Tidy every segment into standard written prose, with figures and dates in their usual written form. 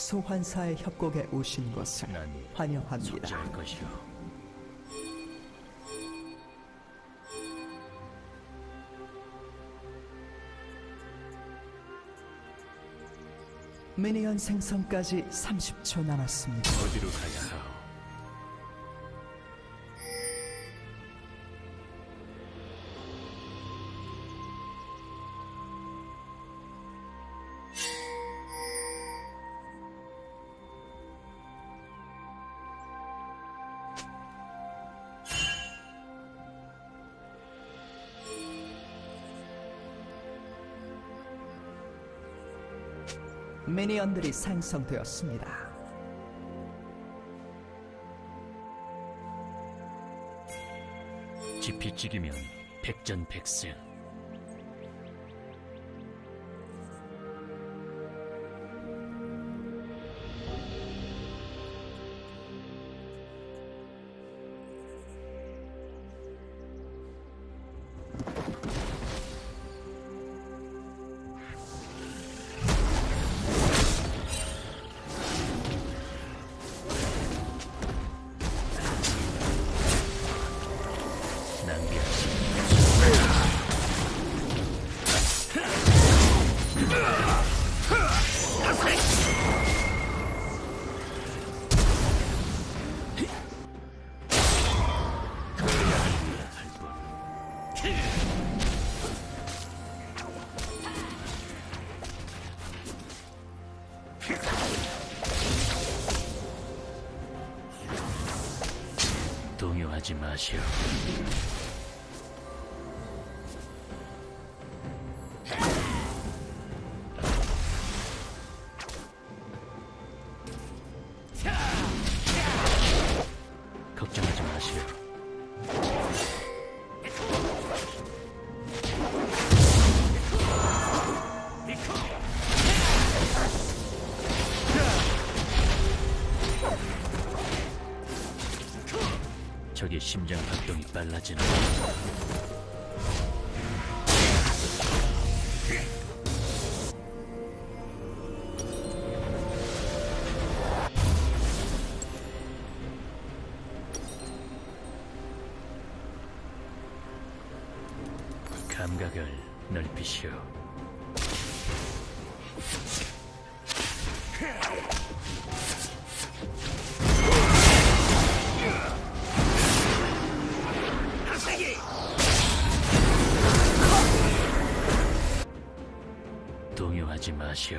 소환사의 협곡에 오신 것을 난 환영합니다. 속죄할 것이오. 미니언 생성까지 30초 남았습니다. 어디로 가야 하오? 미니언들이 생성되었습니다. 지피찍이면 백전백승. 동요하지 마시오. 걱정하지 마시오. 적의 심장 박동이 빨라지는. 감각을 넓히시오. 동요하지 마시오.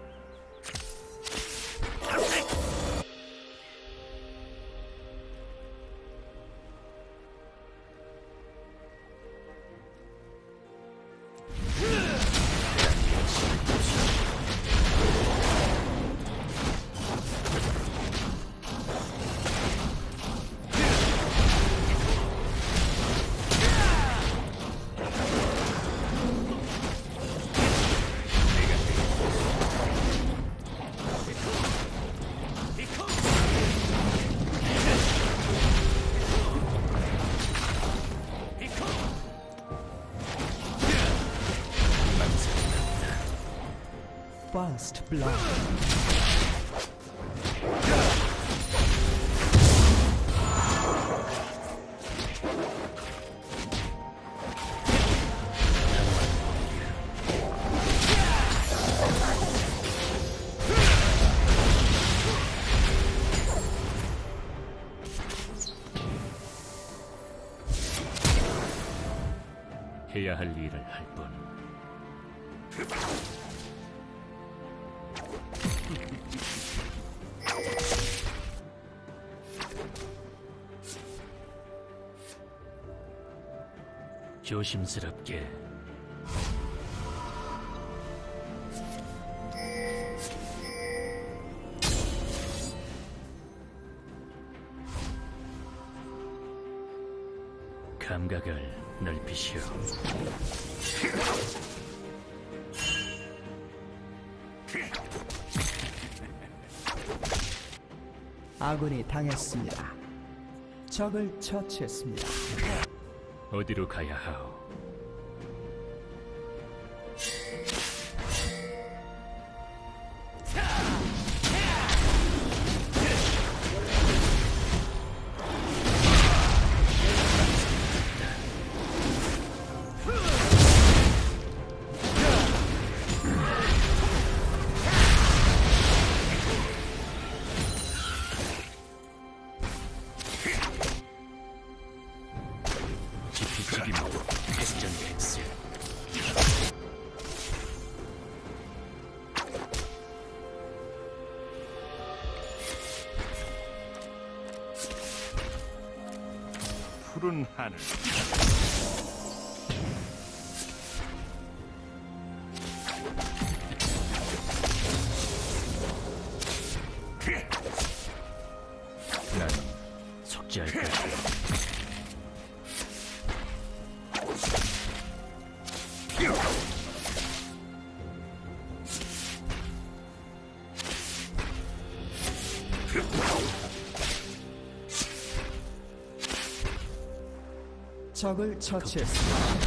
First blood. 해야 할 일을 할 뿐. 조심스럽게. 감각을 넓히시오. 아군이 당했습니다. 적을 처치했습니다. 어디로 가야 하오? 푸른 하늘. 난 속죄할 것이오. 적을 처치했습니다.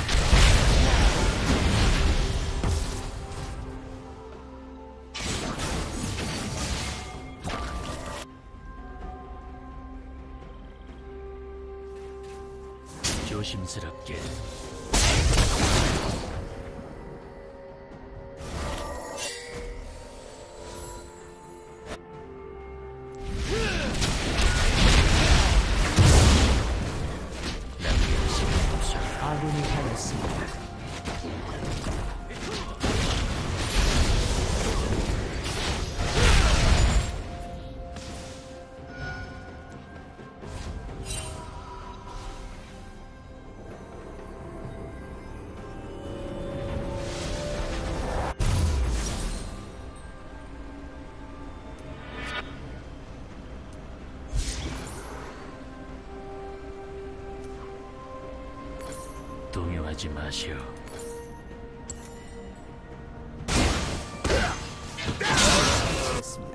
조심스럽게. 남길 시간 없어. 아군이 당했습니다. 동요하지 마시오. 했습니다.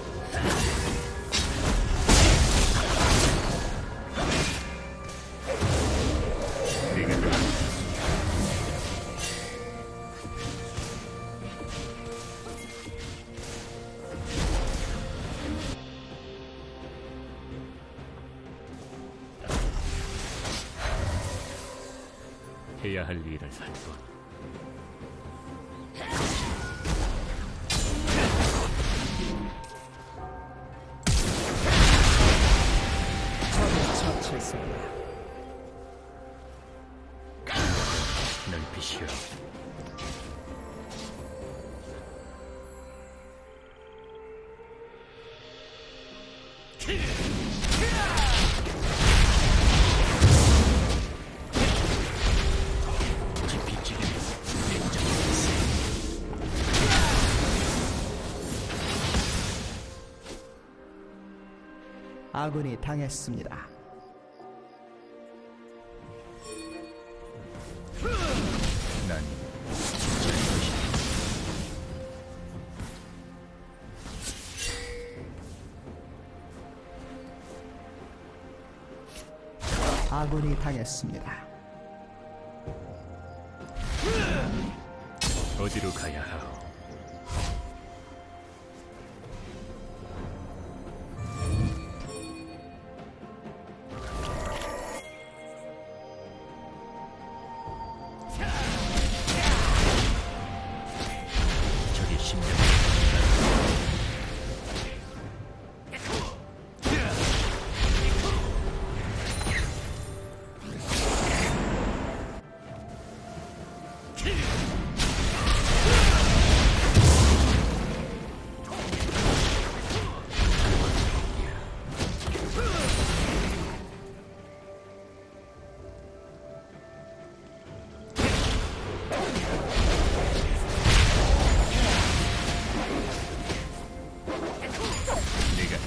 해야 할 일을 할 뿐. 적을 처치했습니다. 넓히시오. 지피지기는 냉정하겠어. 아군이 당했습니다. 난 속죄할 것이오. 아군이 당했습니다. 어디로 가야 하오? 저기 심장. 내가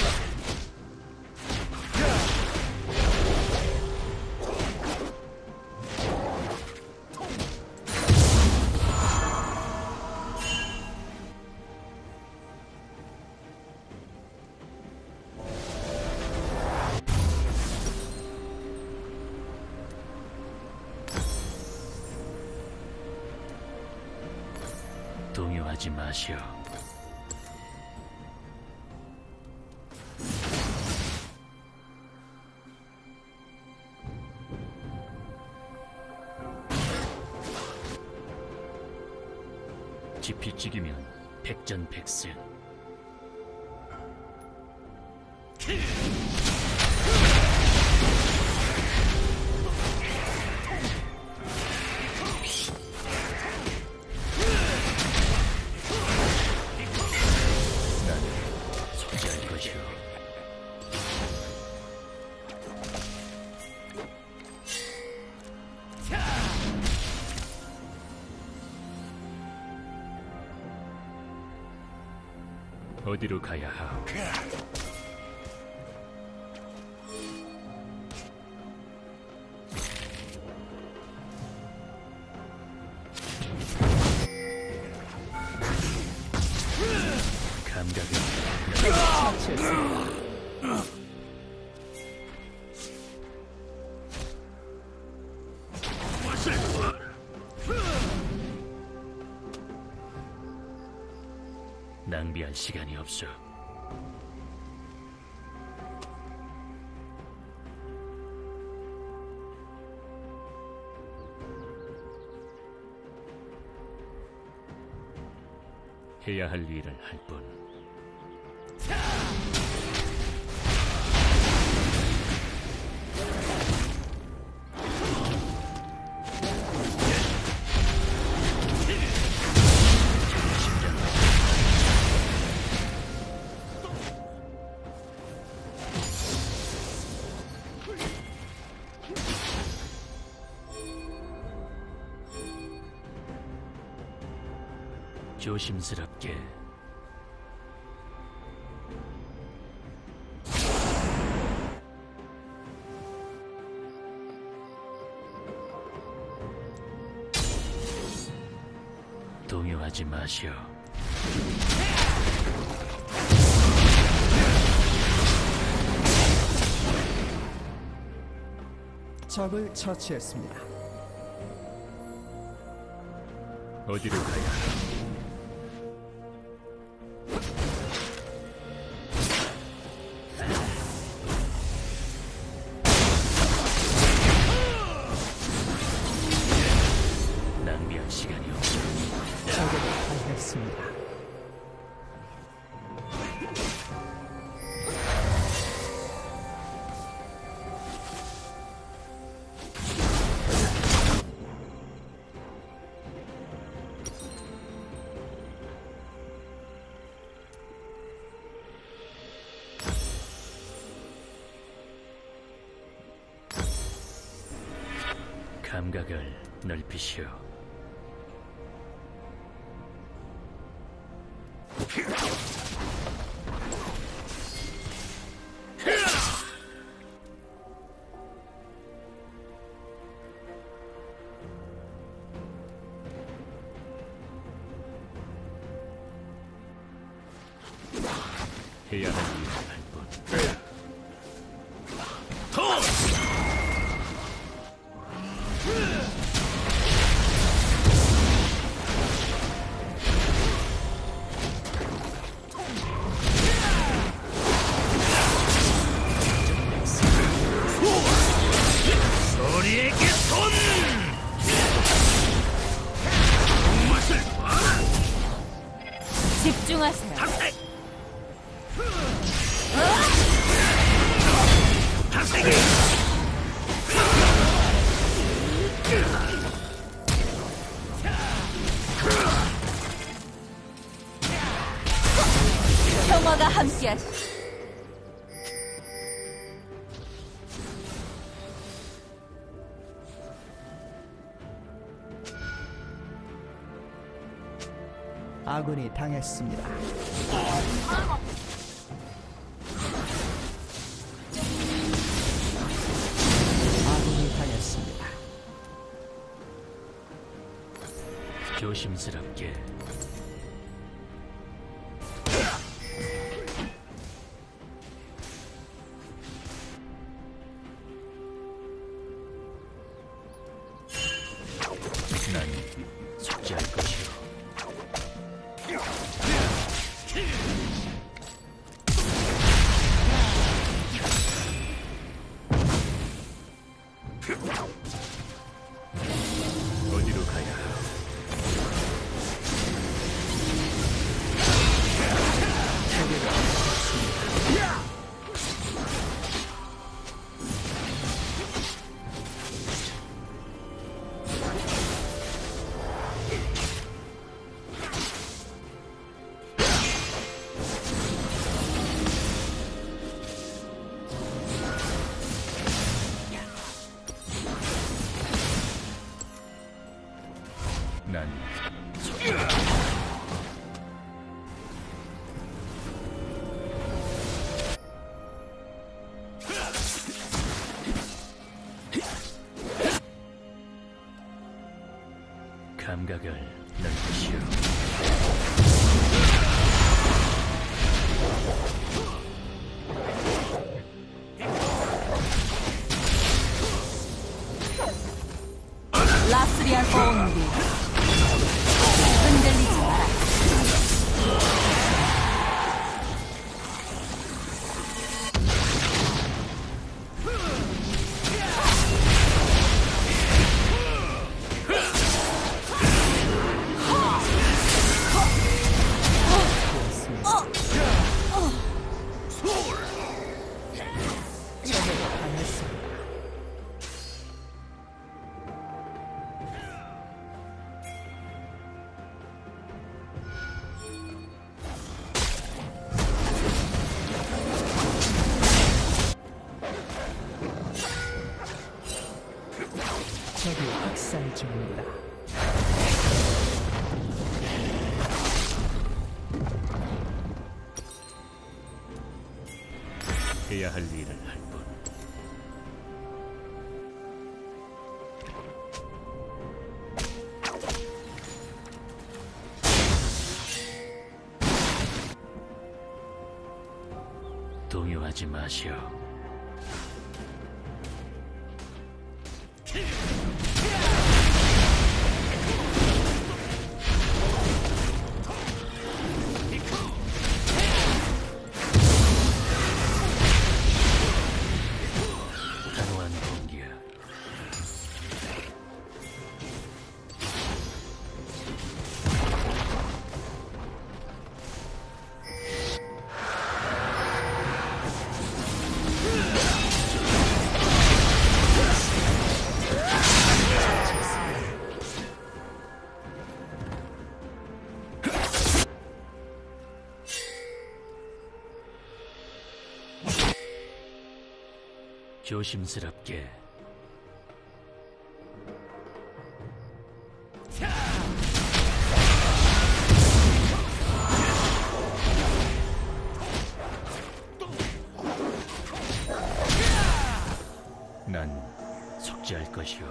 동요하지 마시오. 지피지기면 백전백승. 난 속죄할 것이오. 어디로 가야 하오? 감각이 처치했습니다. 낭비할 시간이 없어. 해야 할 일을 할 뿐. 조심스럽게. 동요하지 마시오. 적을 처치했습니다. 어디로 가야 하오? 낭비할 시간이 없어. 적을 당했습니다. 감각을 넓히시오. 해야 할 일을 할 뿐. 소리에게 손! 맛을 봐라! 집중하세요. 다세기! 평화가 함께하시. 아군이 당했습니다. 아군이 당했습니다. 조심스럽게. 난 속죄할 것이오. 어디로 가야 하오? 감각을 넓히시오. 라스리안 온비. 흔들리지 마라. 적에게 당했습니다. 적이 학살 중입니다. 해야 할 일을 할 뿐. 동요하지 마시오. 단호한 공기야. 조심스럽게. 난 속죄할 것이오.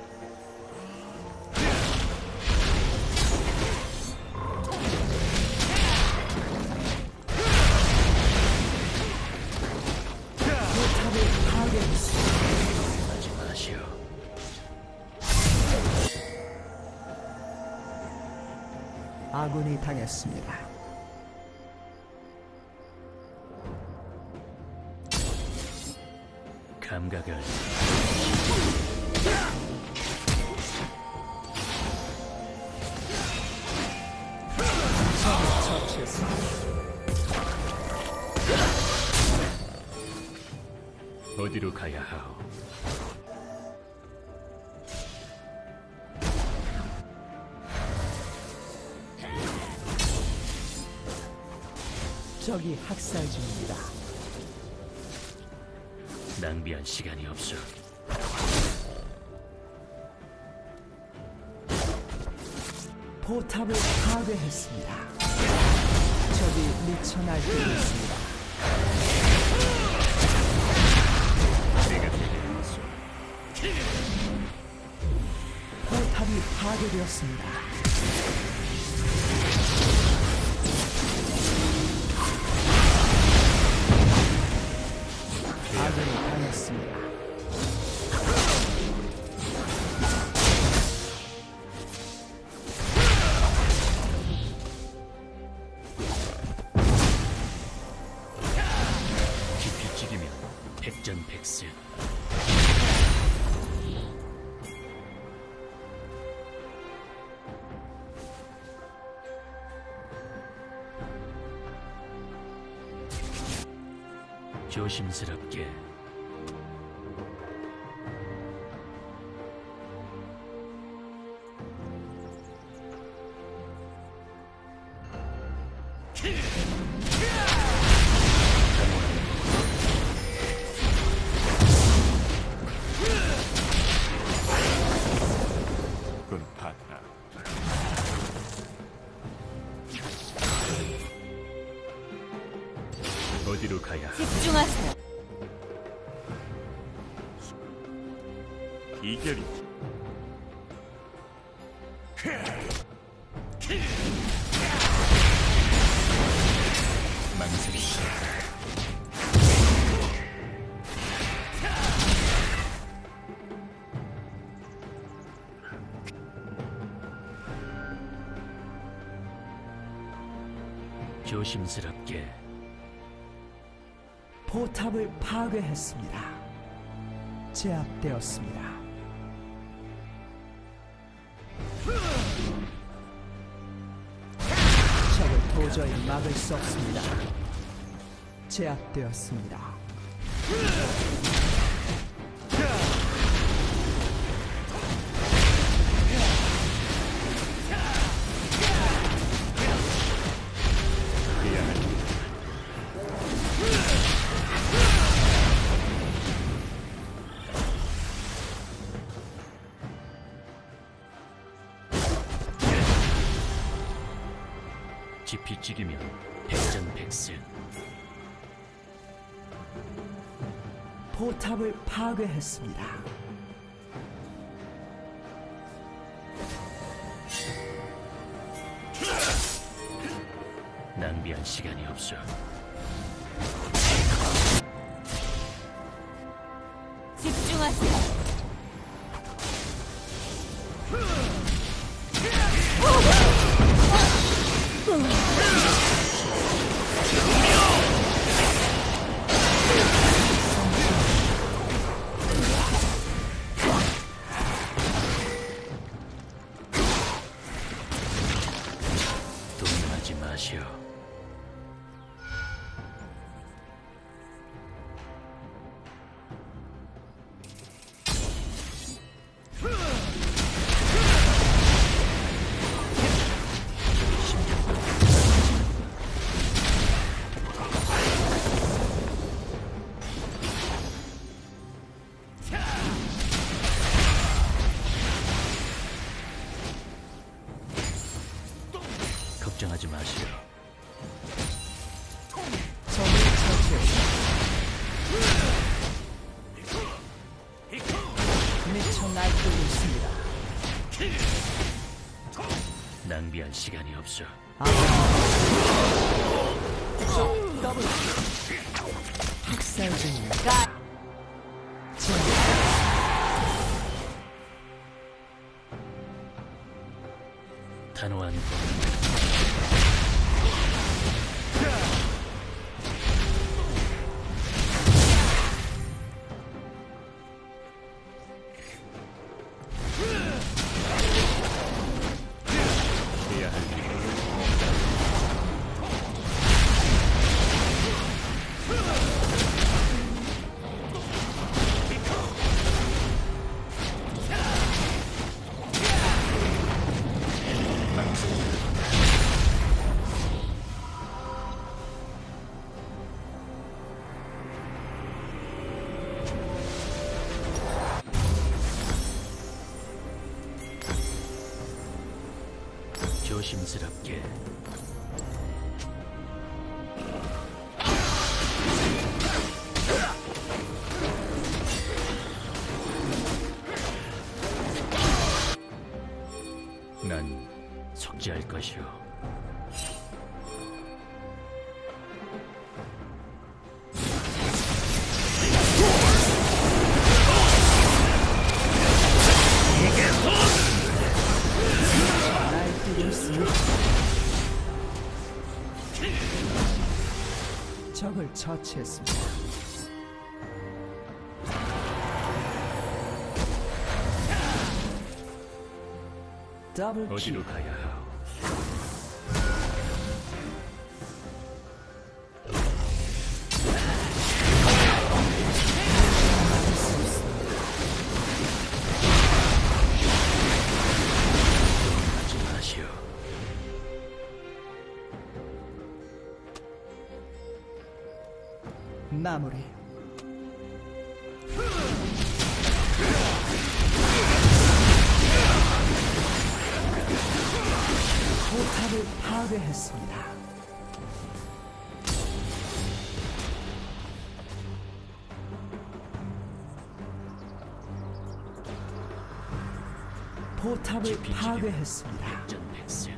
포탑을 파괴했습니다. 하지 마시오. 아군이 당했습니다. 감각을 적을 처치했습니다. 어디로 가야 하오? 적이 학살 중입니다. 낭비할 시간이 없어. 포탑을 파괴했습니다. 적이 미쳐 날뛰고 있습니다. 내가 되겠소. 포탑이 파괴되었습니다. 아군이 당했습니다. 깊이 찌르면 백전백승. 조심스럽게. 군파타 어디로 가야 하오? 집중하세요. 이결이 조심스럽게 포탑을 파괴했습니다. 제압되었습니다. 적을 도저히 막을 수 없습니다. 제압되었습니다. 깊이 찍이면 백전백승. 포탑을 파괴했습니다. 낭비할 시간이 없어. 집중하세요. 동요하지 마시오. 걱정하지 마시오. 적을 처치했습니다. 미쳐 날뛰고 있습니다. 낭비할 시간이 없어. 더블 학살 중입니다. 단호한 법. 해야 할 일. 조심스럽게. 난 속죄할 것이오. 날뛰고 있습니다. 적을 처치했습니다. 더블 킬. 어디로 가야 하오? 하지 마시오. 마무리. 포탑을 파괴했습니다. 포탑을 깊이 찍이면 파괴했습니다. 백전백승.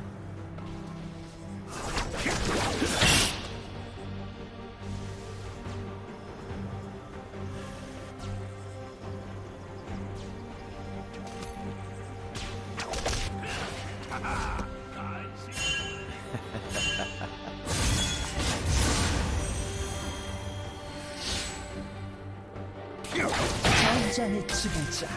전장의 지배자.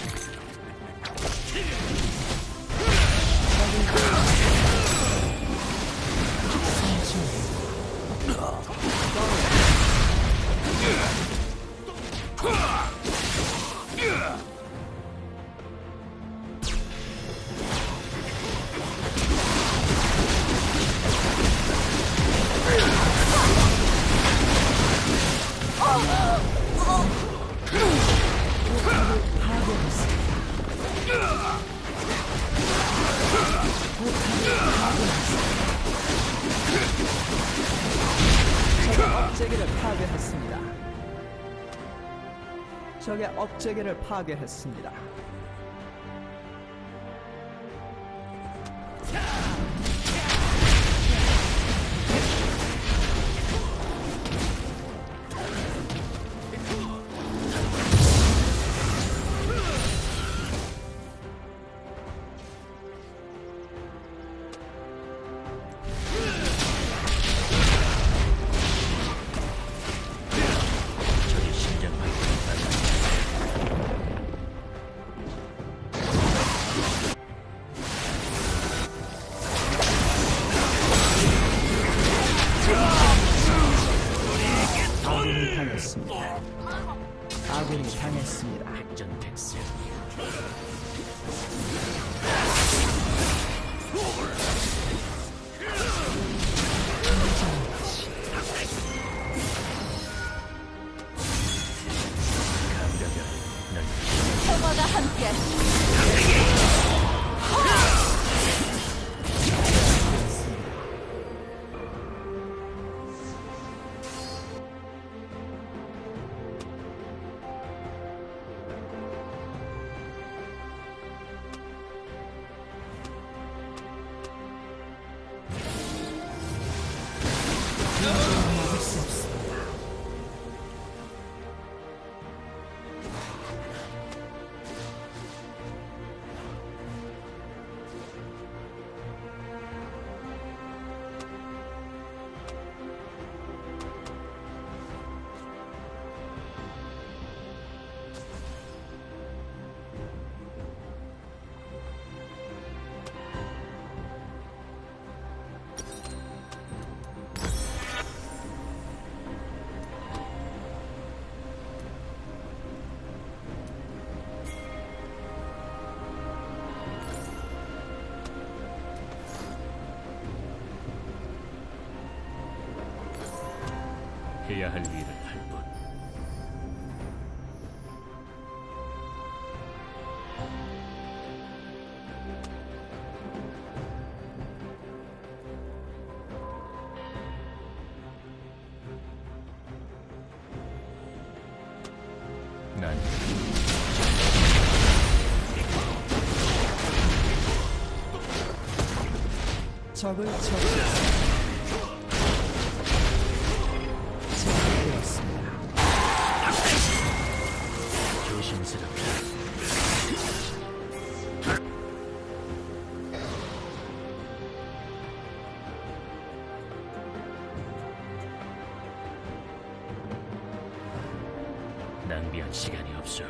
적의 업체계를 파괴했습니다. 적의 심장 박동이 빨라. 아군이 당했습니다. 아군이 당했습니다. 백전백승. 감각은 넌 평화가 함께하시오. 막을 수 없습니다. 해야 할 일을 할 뿐. 난 적을 처리했습니다. 제거되었습니다. 조심스럽게. 낭비할 시간이 없어.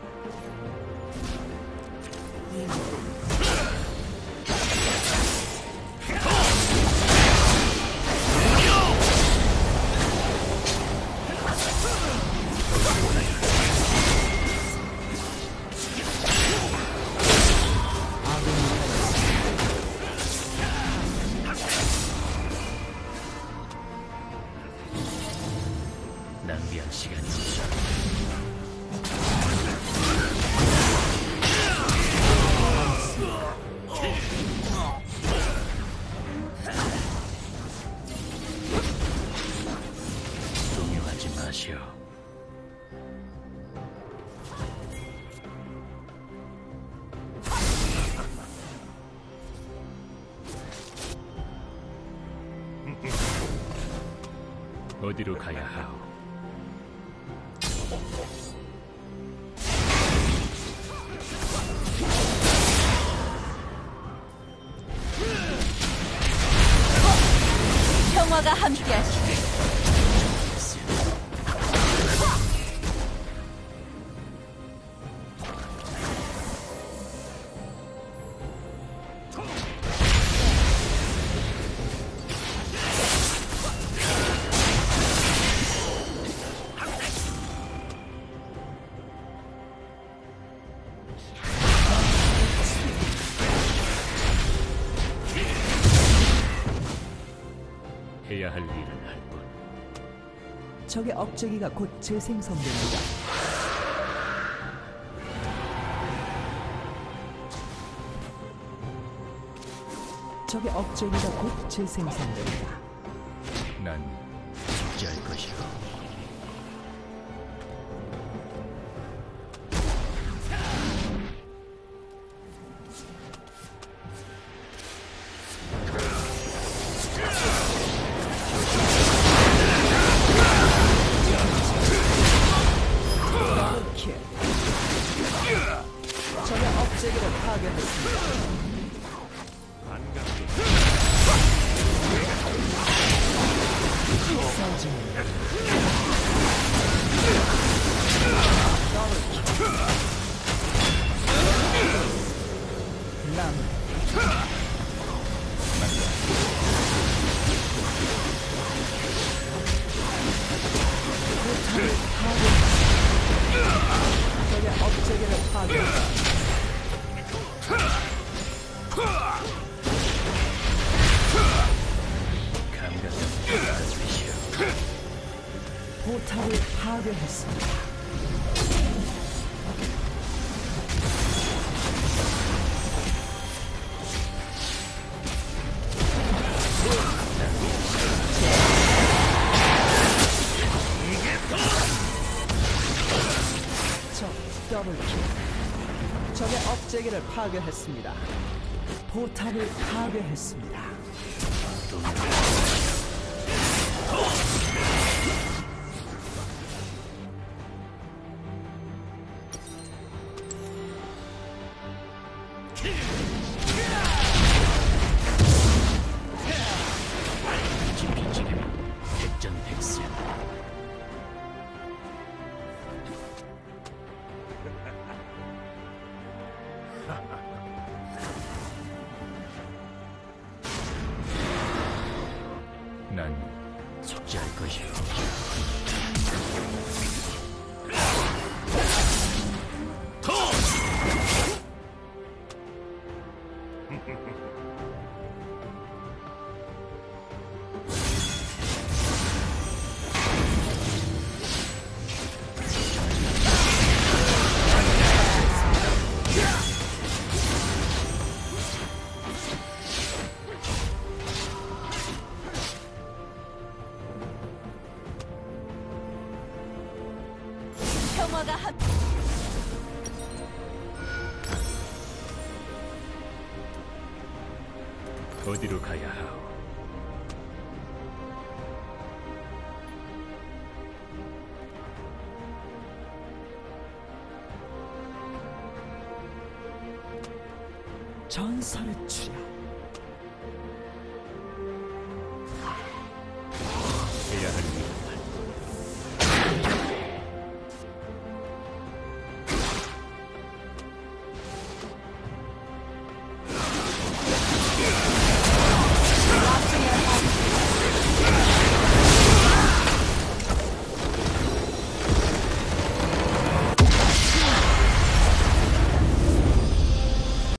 낭비할 시간이 없어. 동요하지 마시오. 어디로 가야 하오? 평화가 함께하시오. 해야 할 일을 할 뿐. 적의 억제기가 곧 재생성됩니다. 적의 억제기가 곧 재생성됩니다. 난 숙지할 것이고. 더블킬. 적의 억제기를 파괴했습니다. 적의 억제기를 파괴했습니다. 감각을 가지시오. 포탑을 파괴했습니다. 적 더블킬. 적의 억제기를 파괴했습니다. 포탑을 파괴했습니다. 지피지기면 백전백승. 난 속죄할 것이오. 평화가 함. 어디로 가야 하오? 전설의 취향.